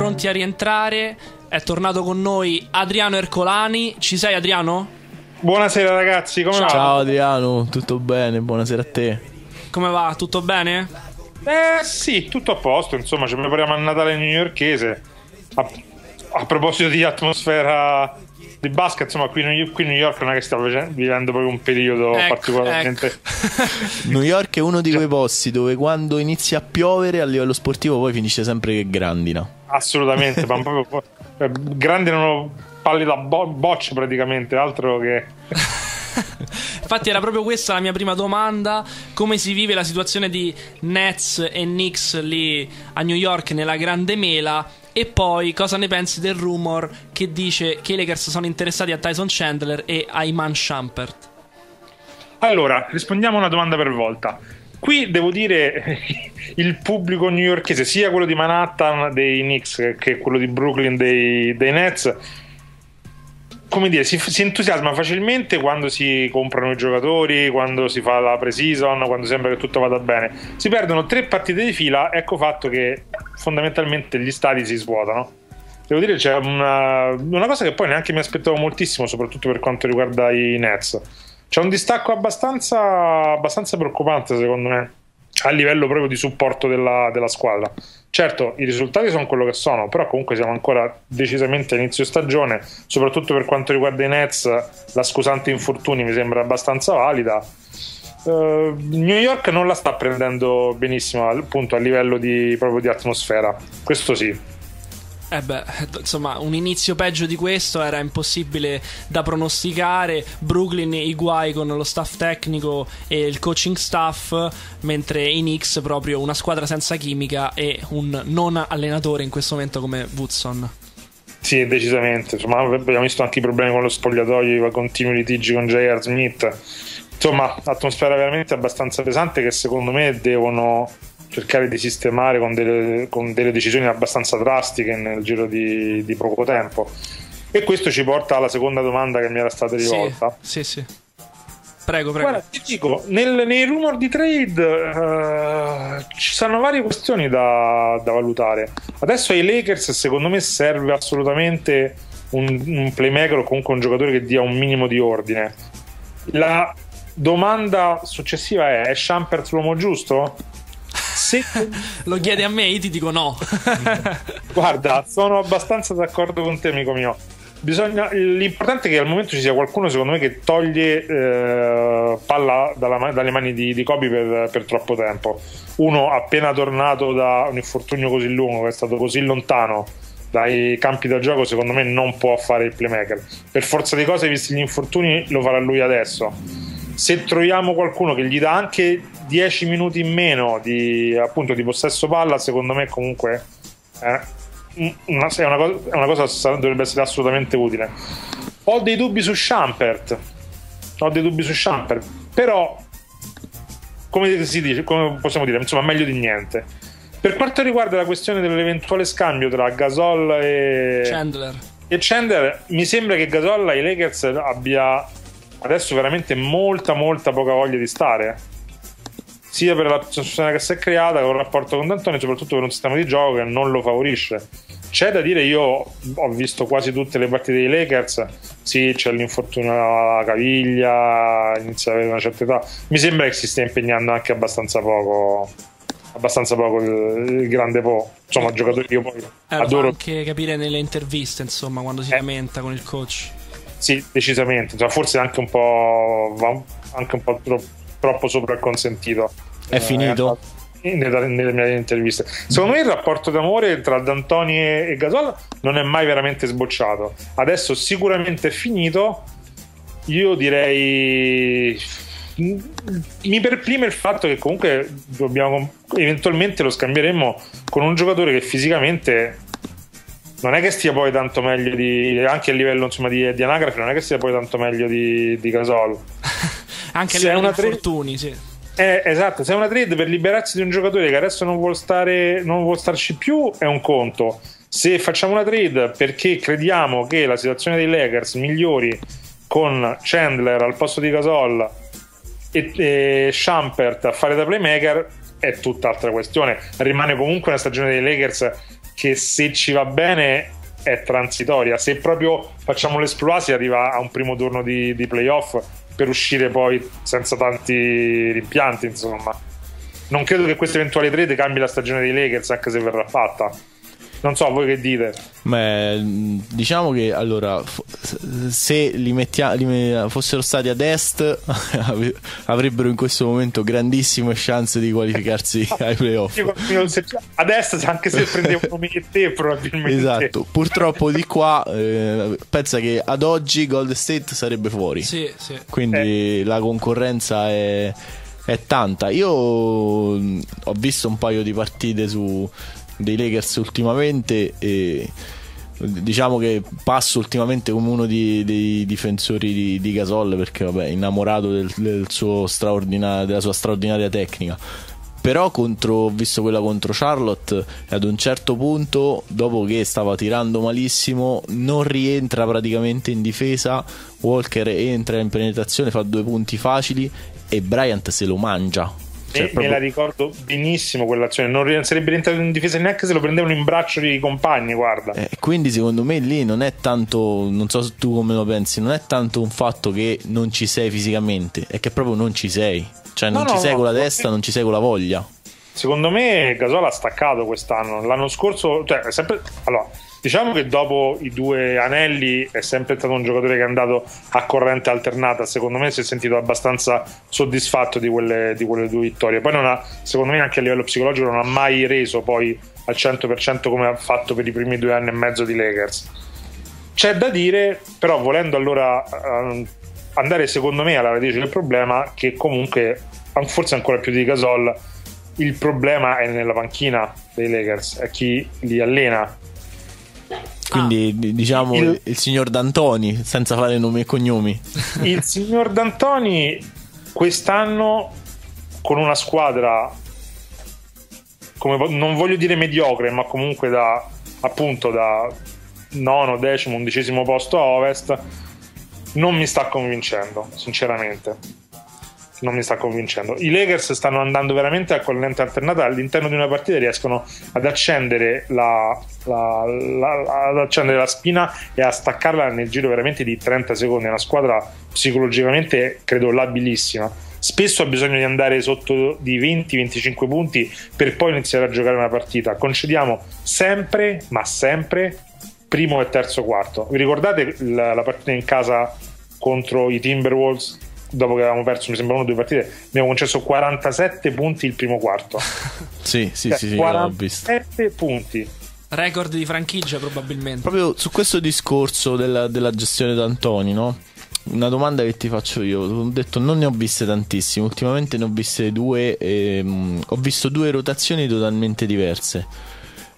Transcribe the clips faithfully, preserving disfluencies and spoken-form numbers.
pronti a rientrare. È tornato con noi Adriano Ercolani. Ci sei, Adriano? Buonasera ragazzi, come va? Ciao Adriano, tutto bene? Buonasera a te. Come va? Tutto bene? Eh sì, tutto a posto, insomma, ci prepariamo al Natale newyorkese. A, a proposito di atmosfera di basket, insomma, qui, qui New York non è che stiamo vivendo proprio un periodo ecco, particolarmente ecco. New York è uno di quei posti dove quando inizia a piovere a livello sportivo poi finisce sempre che grandina. Assolutamente, ma proprio grandinano palle da bo- bocce praticamente, altro che... Infatti era proprio questa la mia prima domanda: come si vive la situazione di Nets e Knicks lì a New York nella grande mela? E poi cosa ne pensi del rumor che dice che i Lakers sono interessati a Tyson Chandler e a Iman Shumpert? Allora, rispondiamo a una domanda per volta. Qui devo dire il pubblico newyorkese, sia quello di Manhattan dei Knicks che quello di Brooklyn dei, dei Nets, come dire, si, si entusiasma facilmente quando si comprano i giocatori, quando si fa la pre-season, quando sembra che tutto vada bene. Si perdono tre partite di fila, ecco fatto che fondamentalmente gli stadi si svuotano. Devo dire c'è una, una cosa che poi neanche mi aspettavo moltissimo, soprattutto per quanto riguarda i Nets. C'è un distacco abbastanza, abbastanza preoccupante secondo me a livello proprio di supporto della, della squadra. Certo, i risultati sono quello che sono, però comunque siamo ancora decisamente a inizio stagione, soprattutto per quanto riguarda i Nets la scusante infortuni mi sembra abbastanza valida. uh, New York non la sta prendendo benissimo appunto a livello di, proprio di atmosfera, questo sì. Eh beh, insomma, un inizio peggio di questo era impossibile da pronosticare. Brooklyn i guai con lo staff tecnico e il coaching staff, mentre i Knicks proprio una squadra senza chimica e un non allenatore in questo momento come Woodson. Sì, decisamente. Insomma, abbiamo visto anche i problemi con lo spogliatoio, i continui litigi con J R. Smith. Insomma, atmosfera veramente abbastanza pesante che secondo me devono cercare di sistemare con delle, con delle decisioni abbastanza drastiche nel giro di, di poco tempo. E questo ci porta alla seconda domanda che mi era stata rivolta. Sì, sì, sì. Prego, prego. Guarda, ti dico, nel, nei rumor di trade uh, ci sono varie questioni da, da valutare. Adesso ai Lakers secondo me serve assolutamente un, un playmaker o comunque un giocatore che dia un minimo di ordine. La domanda successiva è: è Shumpert l'uomo giusto? Se... Lo chiedi a me, io ti dico no. Guarda, sono abbastanza d'accordo con te, amico mio. Bisogna... L'importante è che al momento ci sia qualcuno, secondo me, che toglie eh, palla dalla, dalle mani di, di Kobe per, per troppo tempo. Uno appena tornato da un infortunio così lungo, che è stato così lontano dai campi da gioco, secondo me non può fare il playmaker. Per forza di cose, visti gli infortuni, lo farà lui adesso. Se troviamo qualcuno che gli dà anche dieci minuti in meno di, appunto, di possesso palla, secondo me comunque eh, una, è una cosa, è una cosa dovrebbe essere assolutamente utile. Ho dei dubbi su Shumpert ho dei dubbi su Shumpert però come si dice, come possiamo dire, insomma, meglio di niente. Per quanto riguarda la questione dell'eventuale scambio tra Gasol e Chandler, e Chandler, mi sembra che Gasol ai Lakers abbia adesso veramente molta molta poca voglia di stare, sia per la situazione che si è creata con il rapporto con D'Antoni, soprattutto per un sistema di gioco che non lo favorisce. C'è da dire, io ho visto quasi tutte le partite dei Lakers, sì, c'è l'infortunio alla caviglia, inizia ad avere una certa età, mi sembra che si stia impegnando anche abbastanza poco abbastanza poco il, il grande Po, insomma, giocatori che io poi eh, adoro, anche capire nelle interviste, insomma, quando si eh. lamenta con il coach. Sì, decisamente, insomma, forse anche un po' va anche un po' troppo, troppo sopra il consentito. È finito? Nelle, nelle mie interviste. Secondo me il rapporto d'amore tra D'Antoni e, e Gasol non è mai veramente sbocciato. Adesso sicuramente è finito. Io direi, mi perplime il fatto che comunque dobbiamo, eventualmente lo scambieremmo con un giocatore che fisicamente non è che stia poi tanto meglio di, anche a livello, insomma, di, di anagrafe, non è che stia poi tanto meglio di, di Gasol. Anche a se livello di infortuni, sì. Eh, esatto, se è una trade per liberarsi di un giocatore che adesso non vuole stare, non vuole starci più, è un conto. Se facciamo una trade perché crediamo che la situazione dei Lakers migliori con Chandler al posto di Gasol e, e Shumpert a fare da playmaker, è tutt'altra questione. Rimane comunque una stagione dei Lakers che se ci va bene è transitoria, se proprio facciamo l'esploit si arriva a un primo turno di, di playoff per uscire poi senza tanti rimpianti, insomma. Non credo che questa eventuale trade cambi la stagione dei Lakers, anche se verrà fatta. Non so, voi che dite? Beh, diciamo che allora, se li, mettia, li fossero stati ad est avrebbero in questo momento grandissime chance di qualificarsi ai playoff. Ad est, anche se prendevano me e te, probabilmente. Esatto. Purtroppo di qua eh, pensa che ad oggi Golden State sarebbe fuori. Sì, sì. Quindi eh. la concorrenza è, è tanta. Io ho visto un paio di partite su dei Lakers ultimamente e diciamo che passo ultimamente come uno di, dei difensori di, di Gasol, perché vabbè, innamorato del, del suo straordinario, della sua straordinaria tecnica. Però contro, ho visto quella contro Charlotte e ad un certo punto, dopo che stava tirando malissimo, non rientra praticamente in difesa. Walker entra in penetrazione, fa due punti facili e Bryant se lo mangia. Cioè, proprio... Me la ricordo benissimo quell'azione. Non sarebbe rientrato in difesa neanche se lo prendevano in braccio i compagni, guarda. Eh, quindi secondo me lì non è tanto, non so tu come lo pensi, non è tanto un fatto che non ci sei fisicamente, è che proprio non ci sei. Cioè non no, ci no, sei no, con la testa, non ci sei con la voglia. Secondo me Gasol ha staccato quest'anno. L'anno scorso, cioè è sempre... Allora, diciamo che dopo i due anelli è sempre stato un giocatore che è andato a corrente alternata. Secondo me si è sentito abbastanza soddisfatto di quelle, di quelle due vittorie. Poi non ha, secondo me anche a livello psicologico non ha mai reso poi al cento per cento come ha fatto per i primi due anni e mezzo di Lakers. C'è da dire, però, volendo allora uh, andare secondo me alla radice del problema, che comunque forse ancora più di Gasol il problema è nella panchina dei Lakers, è chi li allena. Quindi ah, diciamo il, il signor D'Antoni, senza fare nomi e cognomi. Il signor D'Antoni quest'anno con una squadra come, non voglio dire mediocre, ma comunque da appunto da nono, decimo, undicesimo posto a ovest, non mi sta convincendo, sinceramente. Non mi sta convincendo. I Lakers stanno andando veramente a corrente alternata. All'interno di una partita riescono ad accendere la, la, la, ad accendere la spina e a staccarla nel giro veramente di trenta secondi. È una squadra psicologicamente credo labilissima. Spesso ha bisogno di andare sotto di venti venticinque punti per poi iniziare a giocare una partita. Concediamo sempre, ma sempre, primo e terzo quarto. Vi ricordate la, la partita in casa contro i Timberwolves? Dopo che avevamo perso, mi sembra, una o due partite, abbiamo concesso quarantasette punti il primo quarto. Sì, sì, cioè, sì, sì, quarantasette punti. Record di franchigia probabilmente. Proprio su questo discorso della, della gestione d'Antoni, no? Una domanda che ti faccio io. Ho detto non ne ho viste tantissime. Ultimamente ne ho viste due e, um, ho visto due rotazioni totalmente diverse.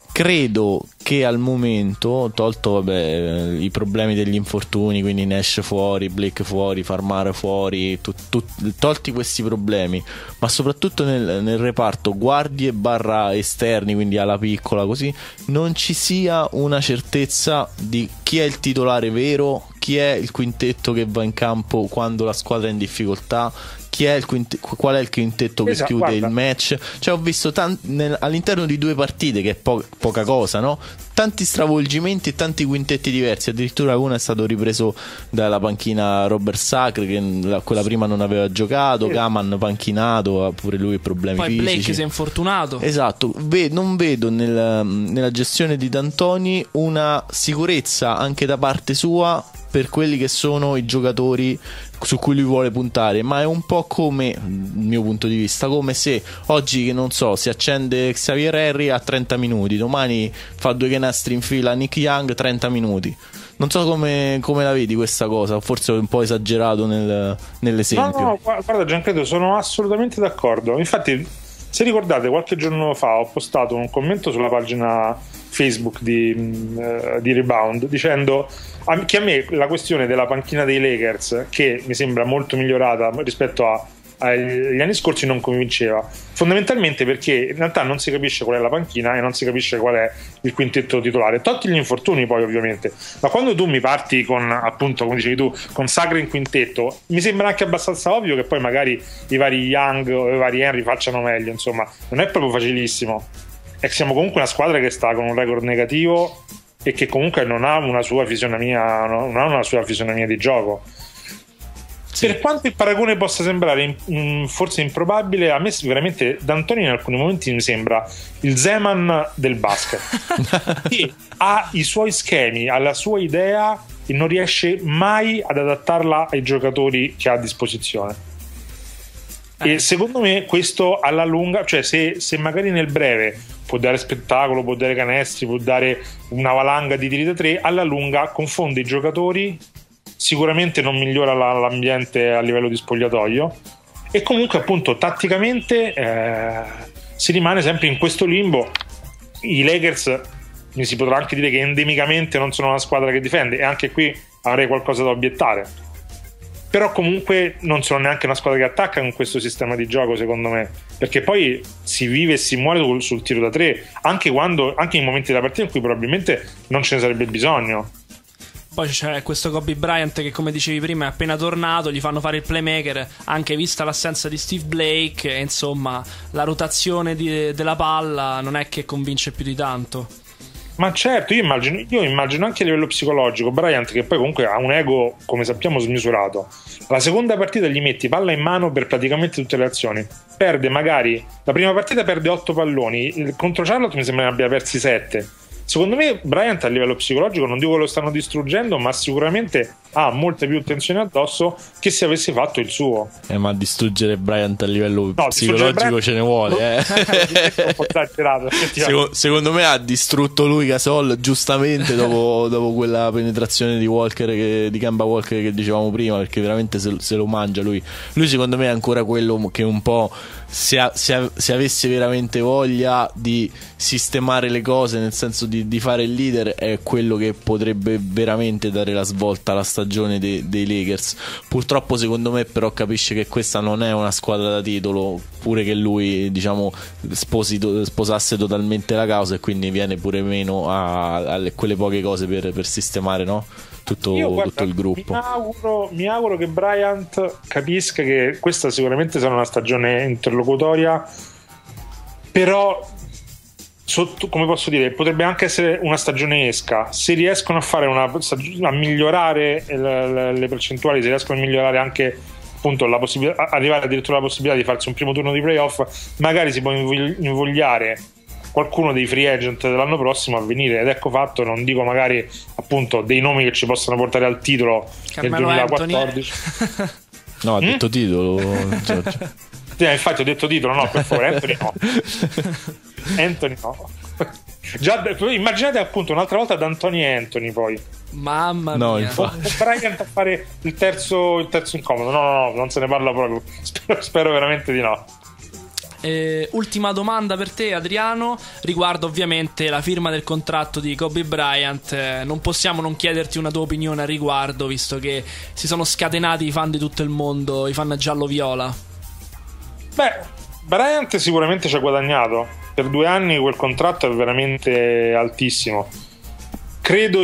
Credo che al momento, tolto vabbè, i problemi degli infortuni, quindi Nash fuori, Blake fuori, Farmare fuori, tu, tu, tolti questi problemi, ma soprattutto nel, nel reparto guardie barra esterni, quindi alla piccola così, non ci sia una certezza di chi è il titolare vero, chi è il quintetto che va in campo quando la squadra è in difficoltà, chi è il quint- qual è il quintetto che esatto, chiude guarda. il match. Cioè ho visto tant- nel- all'interno di due partite, che è po- poca cosa, no? Tanti stravolgimenti e tanti quintetti diversi. Addirittura uno è stato ripreso dalla panchina Robert Sacre, che la- quella prima non aveva giocato, Kaman panchinato, ha pure lui problemi poi fisici. Poi Blake si è infortunato. Esatto, Ve- non vedo nel, nella gestione di D'Antoni una sicurezza anche da parte sua per quelli che sono i giocatori su cui lui vuole puntare, ma è un po' come, dal mio punto di vista, come se oggi, che non so, si accende Xavier Henry a trenta minuti, domani fa due canestri in fila a Nick Young, trenta minuti. Non so come, come la vedi questa cosa, forse ho un po' esagerato nel, nell'esempio. No, no, guarda Giancarlo, sono assolutamente d'accordo. Infatti, se ricordate, qualche giorno fa ho postato un commento sulla pagina Facebook di, uh, di Rebound dicendo che a me la questione della panchina dei Lakers, che mi sembra molto migliorata rispetto a, agli anni scorsi, non convinceva, fondamentalmente perché in realtà non si capisce qual è la panchina e non si capisce qual è il quintetto titolare, tolti gli infortuni poi ovviamente, ma quando tu mi parti con, appunto come dicevi tu, con Sacre in quintetto, mi sembra anche abbastanza ovvio che poi magari i vari Young o i vari Henry facciano meglio, insomma non è proprio facilissimo. è che siamo comunque una squadra che sta con un record negativo e che comunque non ha una sua fisionomia, non ha una sua fisionomia di gioco. Sì. Per quanto il paragone possa sembrare in, in, forse improbabile, a me veramente D'Antoni in alcuni momenti mi sembra il Zeman del basket, che ha i suoi schemi, ha la sua idea e non riesce mai ad adattarla ai giocatori che ha a disposizione. Eh. E secondo me questo alla lunga, cioè se, se magari nel breve può dare spettacolo, può dare canestri, può dare una valanga di tiri da tre, alla lunga confonde i giocatori, sicuramente non migliora la, l'ambiente a livello di spogliatoio e comunque appunto tatticamente eh, si rimane sempre in questo limbo. I Lakers mi si potrà anche dire che endemicamente non sono una squadra che difende e anche qui avrei qualcosa da obiettare, però comunque non sono neanche una squadra che attacca con questo sistema di gioco, secondo me, perché poi si vive e si muore sul, sul tiro da tre anche quando, anche in momenti della partita in cui probabilmente non ce ne sarebbe bisogno. Poi c'è questo Kobe Bryant che, come dicevi prima, è appena tornato, gli fanno fare il playmaker, anche vista l'assenza di Steve Blake, e insomma la rotazione di, della palla non è che convince più di tanto. Ma certo, io immagino, io immagino anche a livello psicologico Bryant, che poi comunque ha un ego, come sappiamo, smisurato. La seconda partita gli metti palla in mano per praticamente tutte le azioni, perde magari, la prima partita perde otto palloni, contro Charlotte mi sembra ne abbia persi sette. Secondo me Bryant a livello psicologico, non dico che lo stanno distruggendo, ma sicuramente ha molte più tensioni addosso che se avesse fatto il suo. Eh, ma distruggere Bryant a livello no, psicologico Bryant... ce ne vuole, eh. un po' esagerato, secondo, secondo me ha distrutto lui Gasol giustamente dopo, dopo quella penetrazione di Walker che, di Kemba Walker che dicevamo prima, perché veramente se, se lo mangia lui. Lui secondo me è ancora quello che un po' se, ha, se, ha, se avesse veramente voglia di sistemare le cose, nel senso di, di fare il leader, è quello che potrebbe veramente dare la svolta alla stagione dei, dei Lakers. Purtroppo secondo me però capisce che questa non è una squadra da titolo, pure che lui diciamo sposi, sposasse totalmente la causa, e quindi viene pure meno a, a quelle poche cose per, per sistemare, no? Tutto, Io, guarda, tutto il gruppo. Mi auguro, mi auguro che Bryant capisca che questa sicuramente sarà una stagione interlocutoria, però sotto, come posso dire, potrebbe anche essere una stagione esca. Se riescono a fare una a migliorare le, le percentuali, se riescono a migliorare anche appunto la possibilità, arrivare addirittura alla possibilità di farsi un primo turno di playoff, magari si può invogliare qualcuno dei free agent dell'anno prossimo a venire, ed ecco fatto, non dico magari appunto dei nomi che ci possono portare al titolo Carmelo nel duemilaquattordici. No, ha detto mm? titolo, Giorgio. Sì, infatti ho detto titolo, no, per favore, Anthony no. Anthony no. Già, immaginate appunto un'altra volta D'Antoni e Anthony poi. Mamma no, mia. O Bryant a fare il terzo, il terzo incomodo. No, no, no, non se ne parla proprio. Spero, spero veramente di no. Eh, ultima domanda per te, Adriano, riguardo ovviamente la firma del contratto di Kobe Bryant. Eh, non possiamo non chiederti una tua opinione a riguardo, visto che si sono scatenati i fan di tutto il mondo, i fan giallo-viola. Beh, Bryant sicuramente ci ha guadagnato. Per due anni quel contratto è veramente altissimo. Credo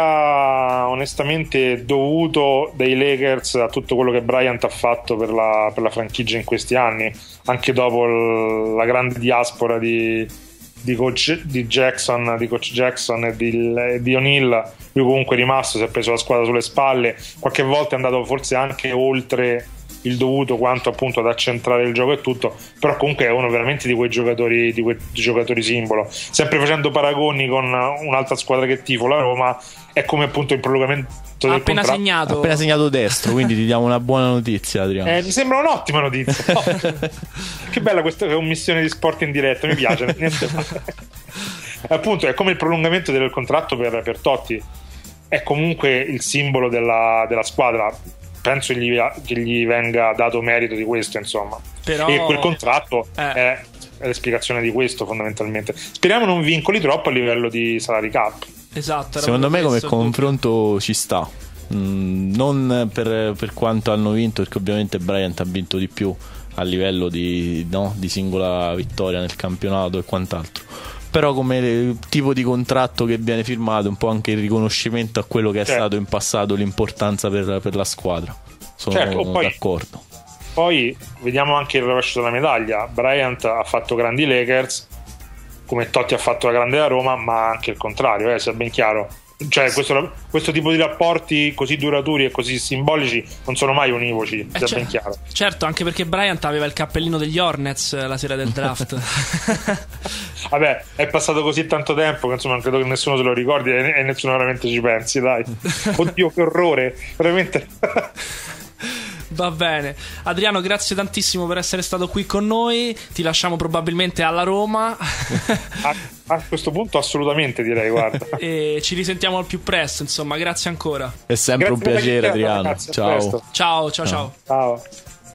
sia onestamente dovuto dai Lakers a tutto quello che Bryant ha fatto per la, per la franchigia in questi anni, anche dopo l, la grande diaspora di, di, coach, di Jackson, di coach Jackson e di, di O'Neal. Lui comunque è rimasto, si è preso la squadra sulle spalle, qualche volta è andato forse anche oltre il dovuto quanto appunto ad accentrare il gioco e tutto, però comunque è uno veramente di quei giocatori di quei giocatori simbolo, sempre facendo paragoni con un'altra squadra che tifo, la Roma. È come appunto il prolungamento del appena contratto. segnato appena segnato destro, quindi ti diamo una buona notizia, Adriano. Eh, mi sembra un'ottima notizia. No. Che bella questa commissione di sport in diretta, mi piace. Niente male. Appunto è come il prolungamento del contratto per, per Totti, è comunque il simbolo della, della squadra. Penso che gli, che gli venga dato merito di questo, insomma. Però... e quel contratto eh. è, è l'esplicazione di questo, fondamentalmente. Speriamo non vincoli troppo a livello di salary cap. Esatto. Secondo me come questo, confronto ci sta. Mm, non per, per quanto hanno vinto, perché ovviamente Bryant ha vinto di più a livello di, no, di singola vittoria nel campionato e quant'altro, però come tipo di contratto che viene firmato, un po' anche il riconoscimento a quello che è certo. stato in passato, l'importanza per, per la squadra. Sono certo, poi, d'accordo. Poi vediamo anche il rovescio della medaglia. Bryant ha fatto grandi Lakers, come Totti ha fatto la grande a Roma, ma anche il contrario, eh, sia ben chiaro. Cioè questo, questo tipo di rapporti così duraturi e così simbolici non sono mai univoci, eh sia cer- ben chiaro. Certo, anche perché Bryant aveva il cappellino degli Hornets la sera del draft. Vabbè, è passato così tanto tempo che insomma credo che nessuno se lo ricordi e, e nessuno veramente ci pensi, dai. Oddio, che orrore, veramente. Va bene, Adriano, grazie tantissimo per essere stato qui con noi. Ti lasciamo probabilmente alla Roma. a, a questo punto assolutamente, direi, guarda. E ci risentiamo al più presto, insomma, grazie ancora. È sempre Grazie un piacere, Adriano. Ragazzi, ciao. Ciao, ciao, ciao. Ciao.